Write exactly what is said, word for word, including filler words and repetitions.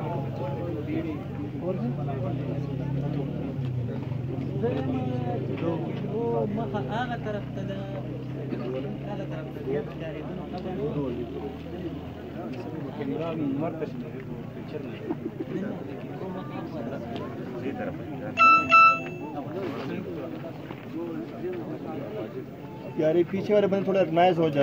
هغه طرف ته د هغه طرف ته بیا ښکارېدنو یار پیچھے والے بندے تھوڑا ریکگنائز ہو جائے.